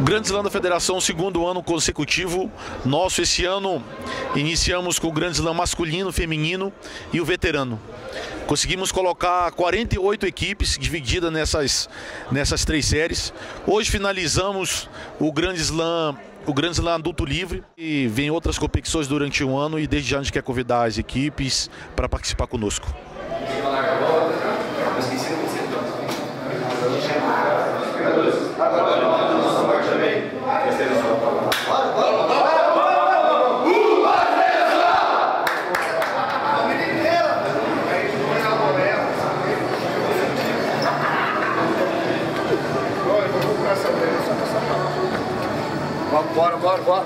Grande Slam da Federação, segundo ano consecutivo nosso. Esse ano iniciamos com o Grande Slam masculino, feminino e o veterano. Conseguimos colocar 48 equipes divididas nessas 3 séries. Hoje finalizamos o Grande Slam adulto livre, e vem outras competições durante o ano, e desde já a gente quer convidar as equipes para participar conosco. Bora.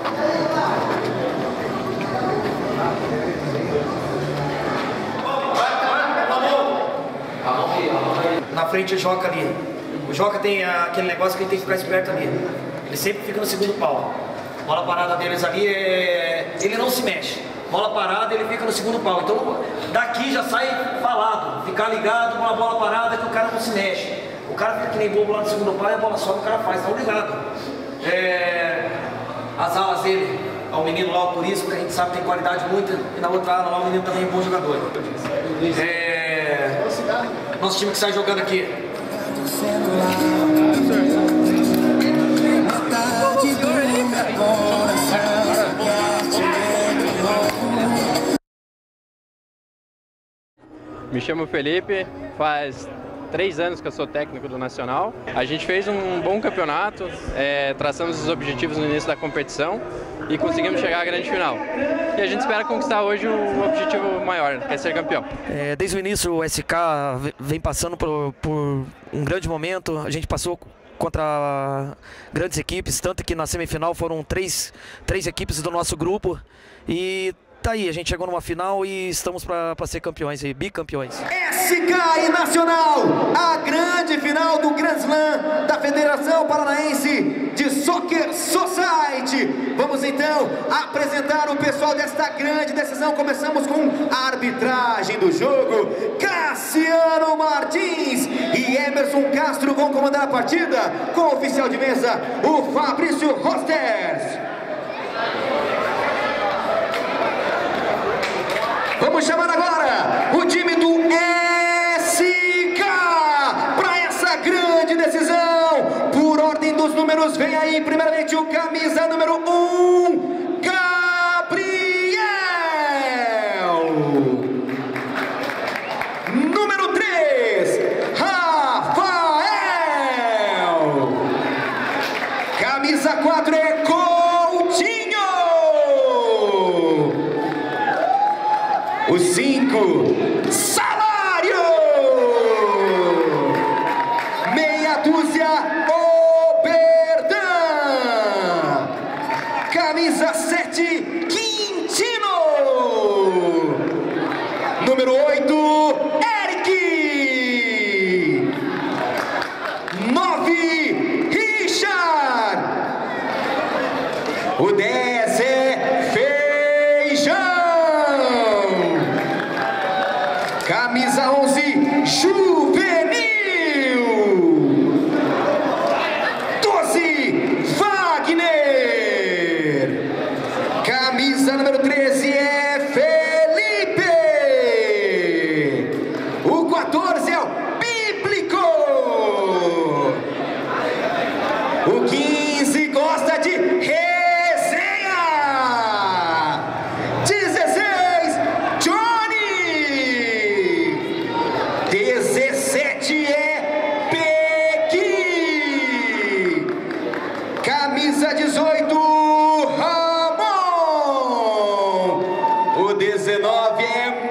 Na frente o Joca ali. O Joca tem aquele negócio que ele tem que ficar esperto ali. Ele sempre fica no segundo pau. Bola parada deles ali, ele não se mexe. Bola parada, ele fica no segundo pau. Então daqui já sai falado. Ficar ligado com a bola parada que o cara não se mexe. O cara fica que nem bobo lá no segundo pau e a bola sobe, o cara faz. Tá ligado? As alas dele, ao menino lá, o Turismo, que a gente sabe que tem qualidade muito, e na outra ala lá o menino também é um bom jogador. Nosso time que sai jogando aqui. Me chamo Felipe, faz 3 anos que eu sou técnico do Nacional. A gente fez um bom campeonato, traçamos os objetivos no início da competição e conseguimos chegar à grande final. E a gente espera conquistar hoje o objetivo maior, que é ser campeão. Desde o início o SK vem passando por um grande momento. A gente passou contra grandes equipes, tanto que na semifinal foram três equipes do nosso grupo. E tá aí, a gente chegou numa final e estamos para ser campeões e bicampeões. SK e Nacional, a grande final do Grand Slam da Federação Paranaense de Soccer Society. Vamos então apresentar o pessoal desta grande decisão. Começamos com a arbitragem do jogo. Cassiano Martins e Emerson Castro vão comandar a partida, com o oficial de mesa, o Fabrício Rosters. Vamos chamar agora o time do SK para essa grande decisão. Por ordem dos números, vem aí primeiramente o camisa número 1, Gabriel. Número 3, Rafael. Camisa 4 é Coutinho. O 5, Salário. Meia dúzia, Oberdan. Camisa 7, Quintino. Número 8, Eric. 9, Richard. O 10 é Feijão. Camisa 11, Juvenil. 12, Wagner. Camisa número 13 é Felipe. O 14 é o Bíblico. O 15 gosta de resenha. 16, Johnny. 17 é Pequi. Camisa 18, Ramon. O 19 é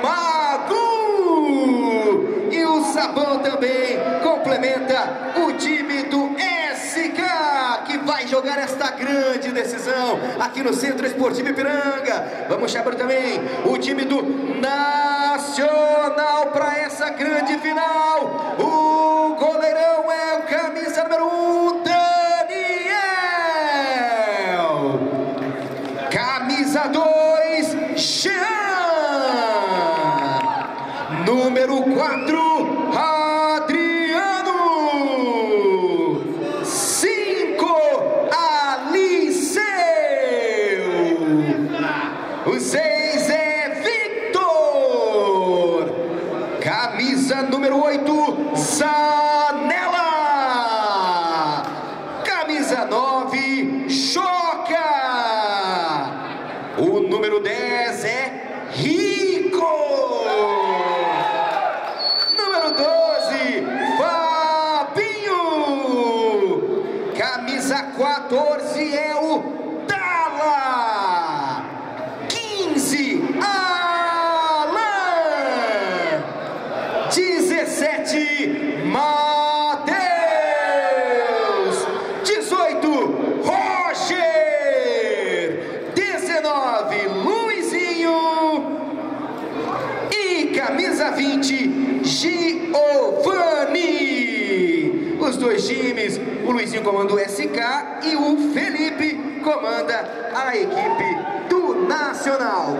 Magu. E o Sabão também complementa o time do SK, que vai jogar esta grande decisão aqui no Centro Esportivo Ipiranga. Vamos chamar também o time do Nacional para essa grande final. O goleirão é o camisa número 1, Daniel. Camisa 2, Jean. Número 4, Adriano. 5, número 8, Zanella. Camisa 9, Joca. O número 10 é Rico. Número 12, Fabinho. Camisa 14 é o Dala. 15, Alan. 17, Mateus. 18, Roger. 19, Luizinho. E camisa 20, Giovanni. Os dois times, o Luizinho comanda o SK e o Felipe comanda a equipe do Nacional.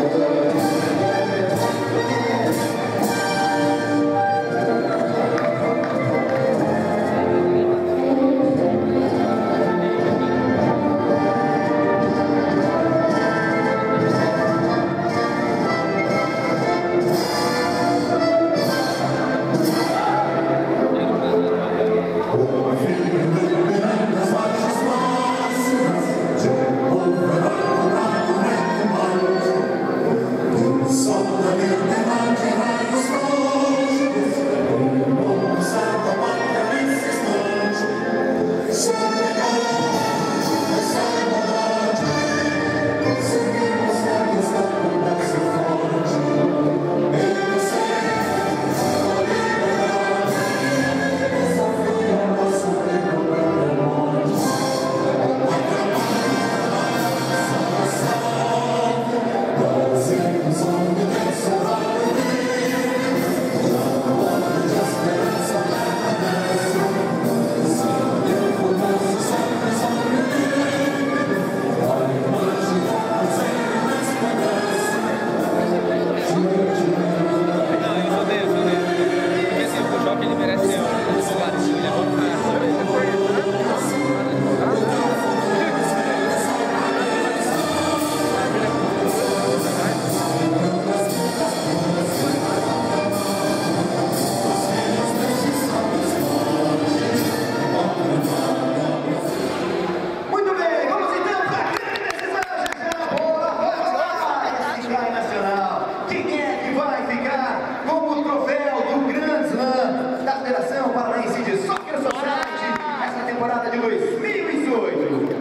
Temporada de 2018.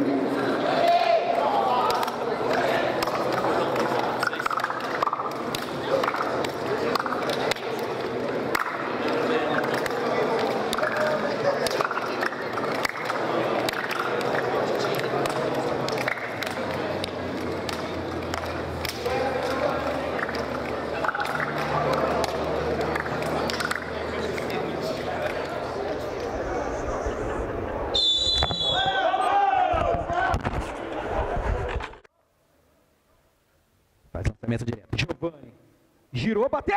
Faz lançamento direto. Giovanni. Girou, bateu!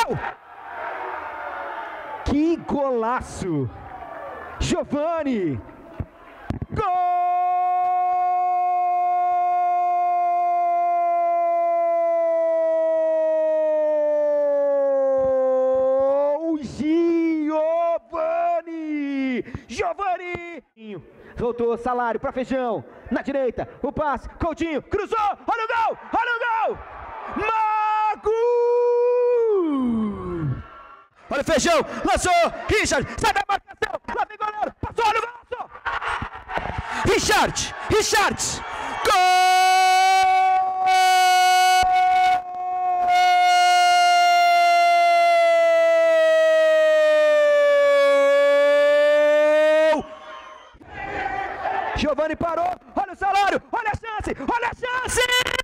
Que golaço! Giovanni! Gol! Giovanni! Giovanni! Voltou, Salário para Feijão. Na direita, o passe. Coutinho, cruzou. Olha o gol! Olha o gol! Mago! Olha o Feijão, lançou. Richard, sai da marcação. Lá vem goleiro. Passou, olha o gol! Richard! Gol! Giovanni parou, olha o Salário, olha a chance, olha a chance!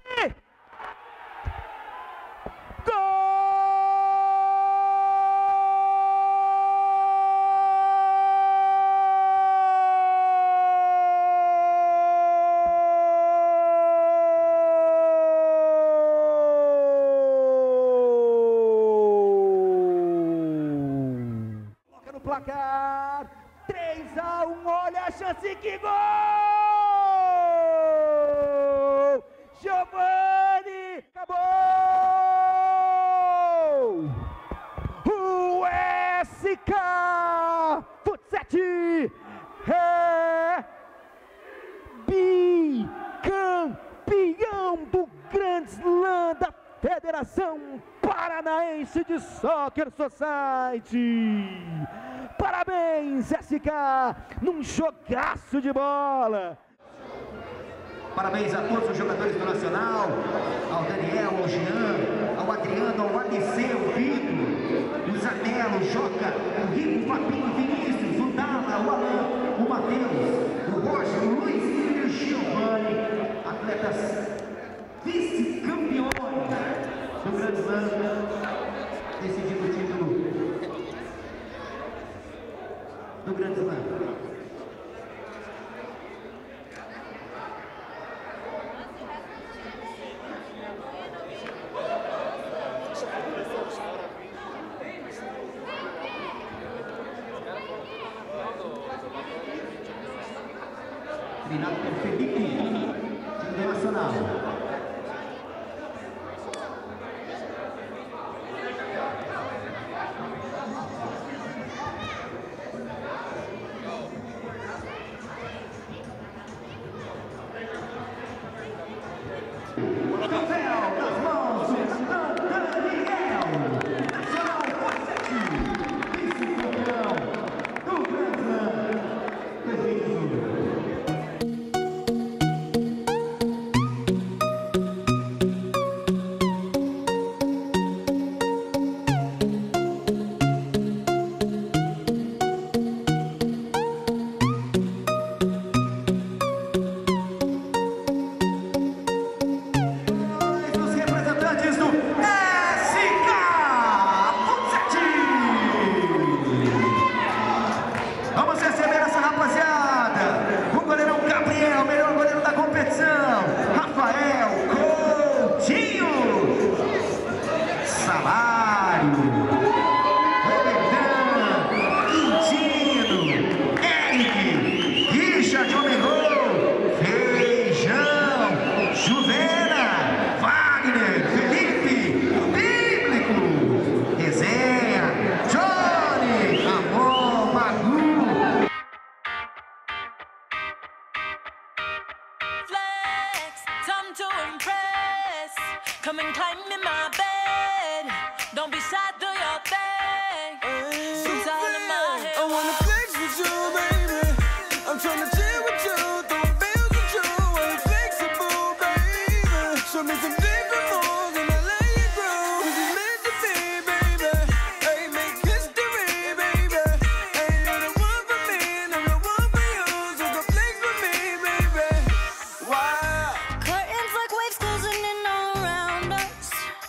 Coloca no placar, 3-1, olha a chance, que gol! Giovanni, acabou! Federação Paranaense de Soccer Society. Parabéns, SK, num jogaço de bola. Parabéns a todos os jogadores do Nacional, ao Daniel, ao Jean, ao Adriano, ao ADC, ao Vitor, o Zanello, o Joca, o Rico, o Fabinho, o Vinícius, o Dala, o Alan, o Matheus, o Roger, o Luiz e o Giovanni, atletas vice-campeões do Grand Slam, decidindo o título do Grand Slam. Treinado por Felipe, time do Nacional. Troféu nas mãos do Daniel. Nacional Forte, vice-campeão do Grand Slam 2018. Come and climb in my bed. Don't be shy, do your thing. It's all in my head. I wanna flex with you, baby. I'm tryna chill with you, throw bills with you. Ain't flexible, baby. Show me some different moves and I let you grow. This is meant to be, baby. Hey, make history, baby. Ain't you're the one for me, and I'm the one for you. So come flex with me, baby. Wow. Curtains like waves closing in around us.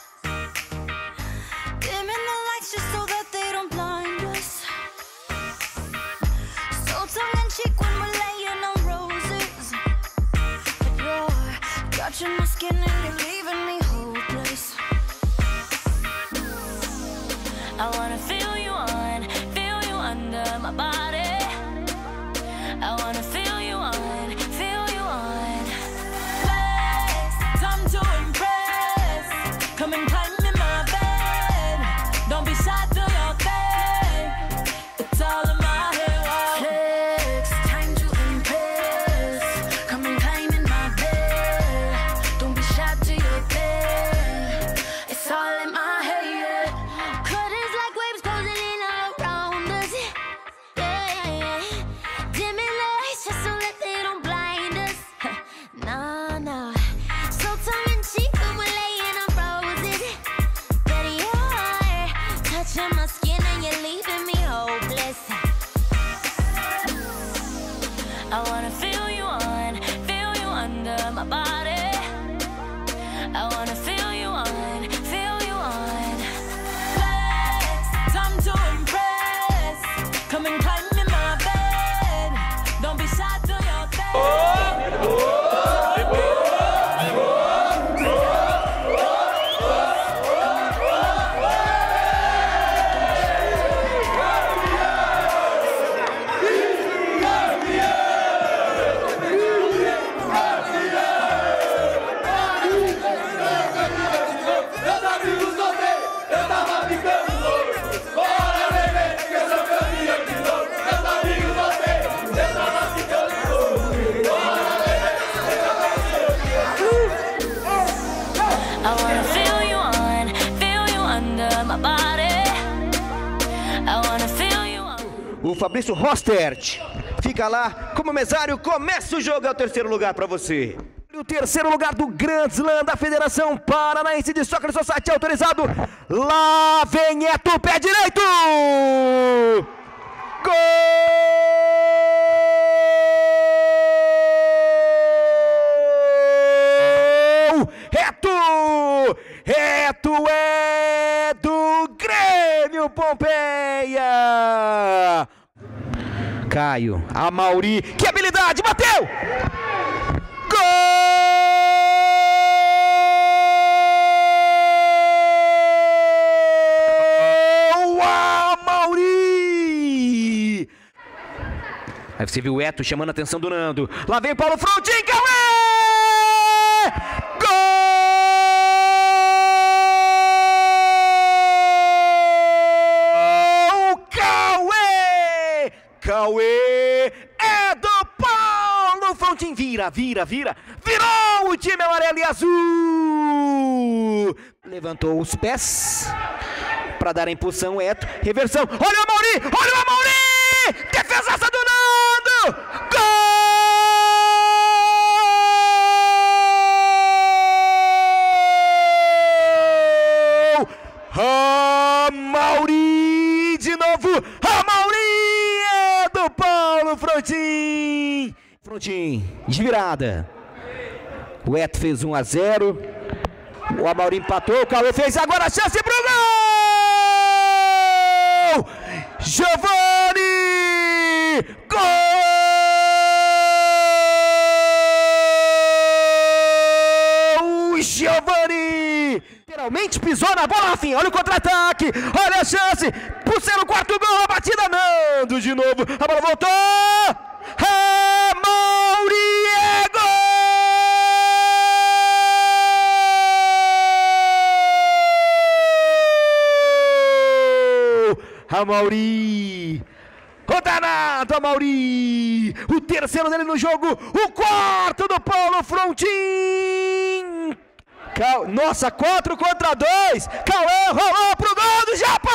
Dimming the lights just so that they don't blind us. So tongue-in-cheek when we're laying on roses. But you're touching my skin and you're leaving me hopeless. I wanna feel you under my body. I wanna feel you on. Flex, time to impress. Come and climb in my bed. Don't be shy, do your thing. It's all in my head. Wow. Flex, time to impress. Come and climb in my bed. Don't be shy, do your thing. It's all in my head. Yeah. Curtains like waves closing in around us. Yeah. Dimming lights just so that they don't blind us. Nah. So tongue-in-cheek when we're laying on roses. But you're touching my skin and you're leaving me hopeless. I wanna feel you under my body. I wanna feel you on. Flex, time to impress. Come and climb in my bed. Don't be shy, do your thing. Meus amigos ontem, eu tava ficando louco. Bora, bebê, que eu sou campeão de novo. O Fabrício Rostert fica lá como mesário. Começa o jogo, é o terceiro lugar para você. O terceiro lugar do Grand Slam da Federação Paranaense de Soccer Society autorizado. Lá vem Eto, pé direito! Gol! Reto é do Grêmio Pompeia! Caio, Amauri, que habilidade, bateu! Gol! Amauri! Aí você viu o Eto chamando a atenção do Nando. Lá vem Paulo Frontin, Cauê! Cauê é do Paulo Frontin, virou o time amarelo e azul, levantou os pés para dar a impulsão, Eto, reversão, olha o Amauri, defesaça do Nando, gol, Amauri de novo, Paulo Frontin, de virada. O Eto fez 1-0. O Amauri empatou. O Cauê fez agora a chance pro gol! Giovani! Gol! Giovani! Literalmente pisou na bola, Rafinha. Olha o contra-ataque. Olha a chance. Por ser o quarto gol, a batida, Nando de novo. A bola voltou. Amauri é gol! Amauri. O danado, Amauri. O terceiro dele no jogo. O quarto do Paulo Frontin. Nossa, 4 contra 2. Cauê rolou pro gol do Japa!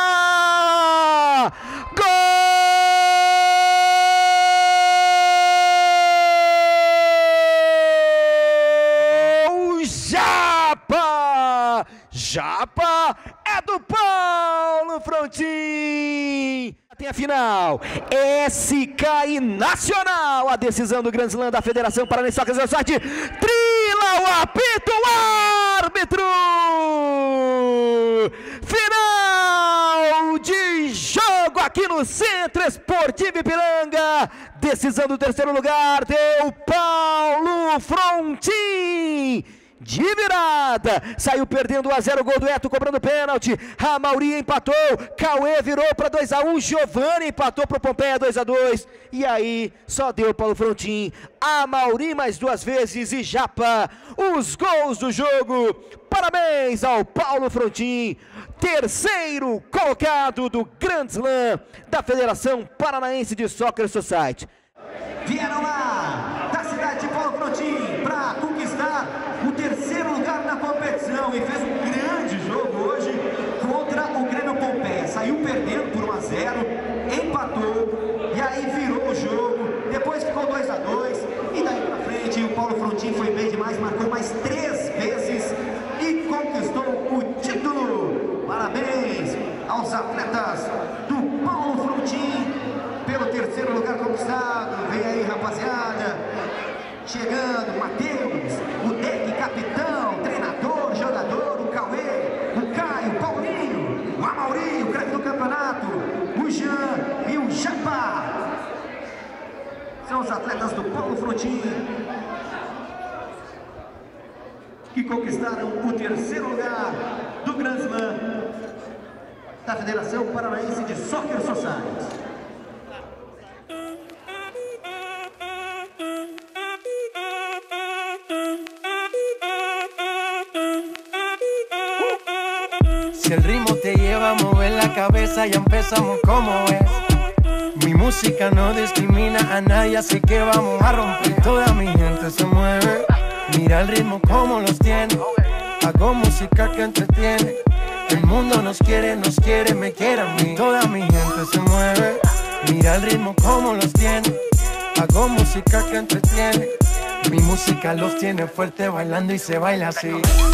Gol! Japa é do Paulo Frontin. Tem a final, SK e Nacional, a decisão do Grand Slam da Federação Paranaense de Soccer Society. Trila o apito, o árbitro! Final de jogo aqui no Centro Esportivo Ipiranga. Decisão do terceiro lugar, deu Paulo Frontin. De virada, saiu perdendo 1-0, gol do Eto, cobrando pênalti. Amauri empatou, Cauê virou para 2-1, Giovani empatou para o Pompeia 2-2. E aí só deu Paulo Frontin, Amauri mais 2 vezes e Japa, os gols do jogo. Parabéns ao Paulo Frontin, terceiro colocado do Grand Slam da Federação Paranaense de Soccer Society. Vieram lá da cidade de Paulo Frontin para conquistar o terceiro lugar na competição e fez um grande jogo hoje contra o Grêmio Pompeia. Saiu perdendo por 1-0, empatou e aí virou o jogo. Depois ficou 2-2 e daí para frente o Paulo Frontin foi bem demais, marcou mais 3 vezes e conquistou o título. Parabéns aos atletas do Paulo Frontin pelo terceiro lugar conquistado. Vem aí, rapaziada, chegando Matheus, o Deck, capitão, treinador, jogador, o Cauê, o Caio, o Paulinho, o Amauri, o craque do campeonato, o Jean e o Japa. São os atletas do Paulo Frontin que conquistaram o terceiro lugar do Grand Slam da Federação Paranaense de Soccer Society. Si el ritmo te lleva a mover la cabeza, ya empezamos como es. Mi música no discrimina a nadie, así que vamos a romper. Toda mi gente se mueve, mira el ritmo como los tiene. Hago música que entretiene. El mundo nos quiere, me quiere a mí. Toda mi gente se mueve, Mira el ritmo como los tiene. Hago música que entretiene. Mi música los tiene fuerte bailando y se baila así.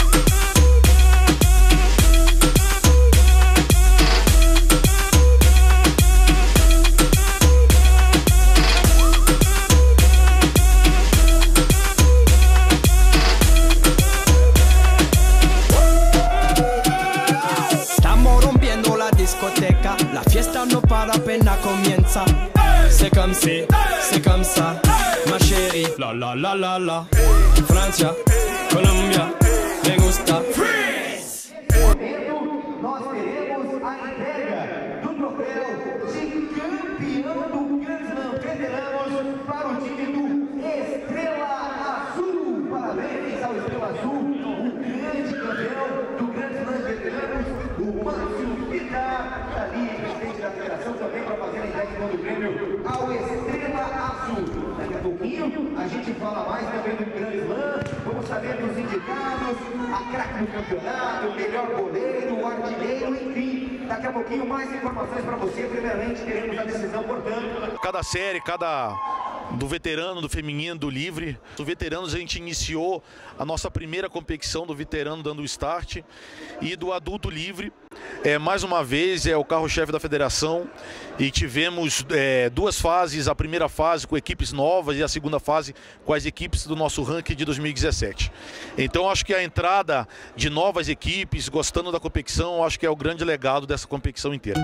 La fiesta no para, apenas comienza. C'est comme ça, ma chérie. La la la la la. Francia, Colombia, me gusta. Freeze! Nós teremos a entrega do troféu de campeão do Grand Slam Veteranos para o time do Estrela Azul. Parabéns ao Estrela Azul, o grande campeão do Grand Slam Veteranos, o Márcio Vidal. Ali, presidente da federação, também para fazer a entrega do prêmio ao Estrela Azul. Daqui a pouquinho a gente fala mais também do Grand Slam. Vamos saber dos indicados, a craque do campeonato, o melhor goleiro, o artilheiro, enfim. Daqui a pouquinho mais informações para você. Primeiramente teremos a decisão, portanto. Cada série, do veterano, do feminino, do livre. Do veteranos a gente iniciou a nossa primeira competição do veterano dando o start, e do adulto livre, mais uma vez, é o carro-chefe da federação, e tivemos duas fases, a primeira fase com equipes novas e a segunda fase com as equipes do nosso ranking de 2017. Então acho que a entrada de novas equipes, gostando da competição, acho que é o grande legado dessa competição inteira.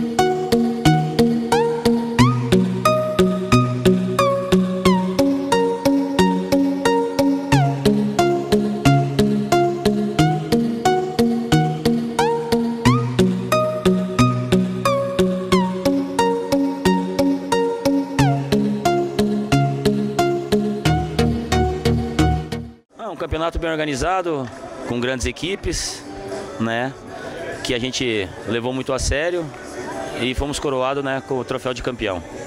Um campeonato bem organizado, com grandes equipes, né, que a gente levou muito a sério e fomos coroados, né, com o troféu de campeão.